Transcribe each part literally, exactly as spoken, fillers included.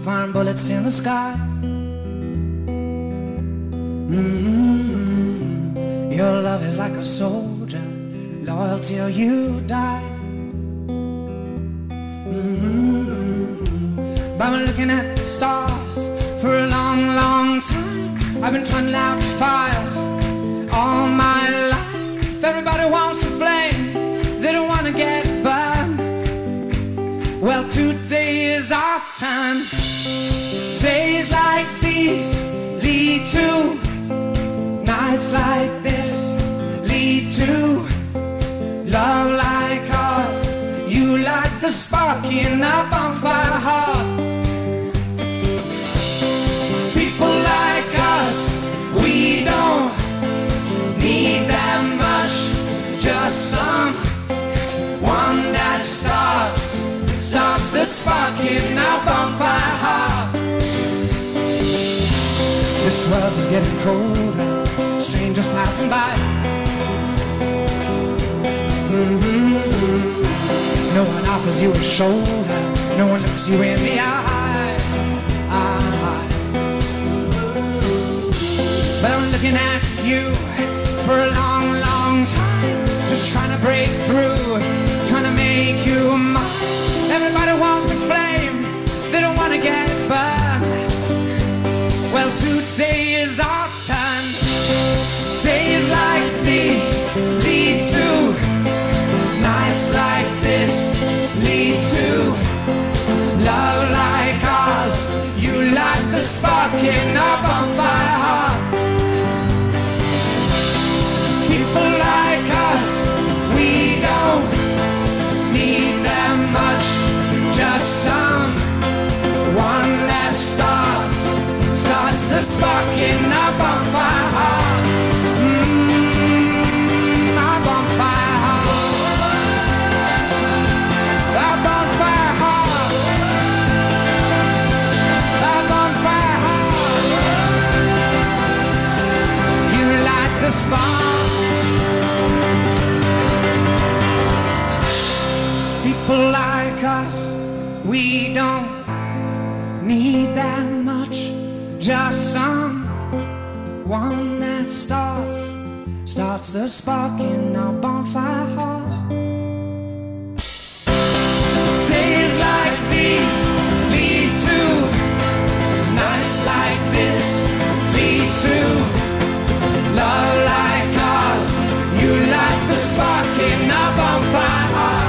firing bullets in the sky. Mm-hmm. Your love is like a soldier, loyal till you die. Mm-hmm. But I'm looking at the stars for a long, long time. I've been trying to light fires all my life. Everybody wants a flame, they don't want to get burned. Well, today is our time. Days like these lead to nights like this, lead to love like ours. You light the spark in a bonfire heart. People like us, we don't need that much, just someone that starts, starts the spark in our bonfire heart. This world is getting colder, strangers passing by. Mm-hmm. No one offers you a shoulder, no one looks you in the eye. eye. But I'm looking at you for a long, long time, just trying to break through, trying to make you mine. Everybody wants a flame, they don't want to get burned. Well, today is our time. Days like these lead to nights like this, lead to love like ours. You light the spark in our bonfire heart. People like us, we don't need that much, just someone that starts, starts the spark in our bonfire heart. Mm, our bonfire heart. Our bonfire heart. Our bonfire heart. You light the spark. People like us, we don't need that much, just someone that starts, starts the spark in our bonfire heart. Days like these lead to nights like this, lead to love like ours. You light the spark in our bonfire heart.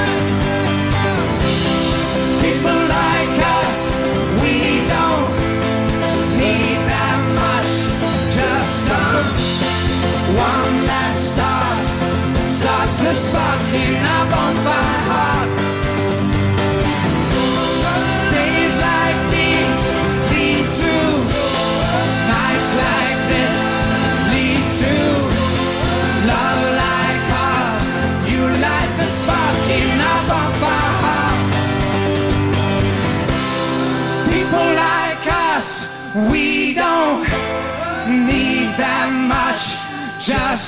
People like us, we don't need that much, just someone that starts, starts the spark in our bonfire heart. Days like these lead to nights like this, lead to love like ours. You light the spark in our bonfire heart. People like us, we don't need that much, just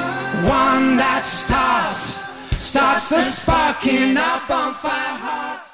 someone that starts, starts the spark in our bonfire heart.